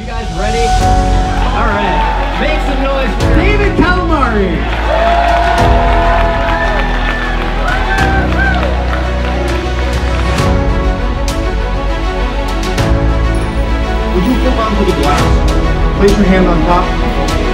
guys ready? All right. Make some noise for David Calamari. Would you hold on to the glass? Place your hand on top.